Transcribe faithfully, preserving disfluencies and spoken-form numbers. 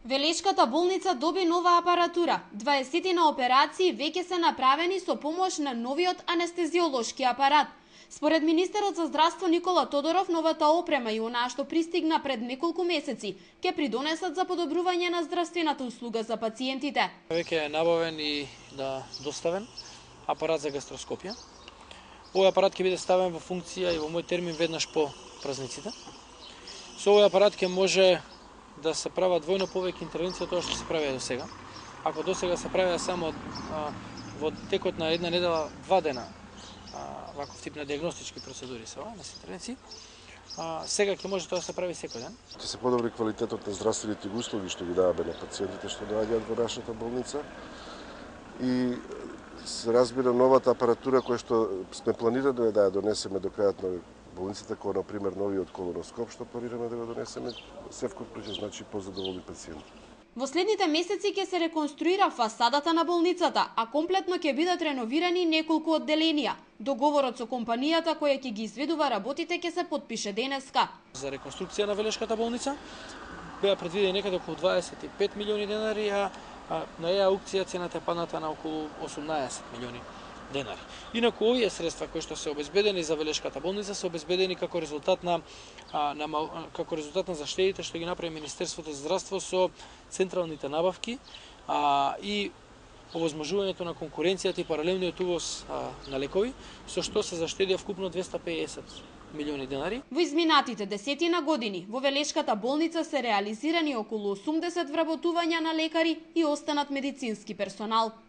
Велешката болница доби нова апаратура. дваесет операции веќе се направени со помош на новиот анестезиолошки апарат. Според министерот за здравство Никола Тодоров, новата опрема и онаа што пристигна пред неколку месеци ќе придонесат за подобрување на здравствената услуга за пациентите. Веќе е набавен и да доставен апарат за гастроскопија. Овој апарат ќе биде ставен во функција и во мој термин веднаш по празниците. Со овој апарат ќе може да се прават двојно повеќе интервенции од тоа што се прави до сега. Ако до сега се правеа само а, во текот на една недела, два дена, а, ваков тип на диагностички процедури се ова, на интервенции, а, сега ќе може тоа да се прави секој ден. Ќе се подобри квалитетот на здравствените услуги што ги даваме на пациентите што доаѓаат во нашата болница и се разбира новата апаратура која што сме планирани да ја донесеме до крајот на болницата, која, например, новиот колоноскоп, што планираме да го донесеме, се вклучува, значи позадоволни пациенти. Во следните месеци ќе се реконструира фасадата на болницата, а комплетно ќе бидат реновирани неколку одделенија. Договорот со компанијата која ќе ги изведува работите ќе се потпише денеска. За реконструкција на Велешката болница беа предвидени некаде околу дваесет и пет милиони денари, а на еа аукција цената е падната на околу осумнаесет милиони денари. Инаку овие средства кои што се обезбедени за Велешката болница се обезбедени како резултат на, а, на како резултат на заштедите што ги направи Министерството за здравство со централните набавки а, и овозможувањето на конкуренцијата и паралелниот увоз а, на лекови, со што се заштедија вкупно двесте и педесет милиони денари. Во изминатите десетина години во Велешката болница се реализирани околу осумдесет вработувања на лекари и останат медицински персонал.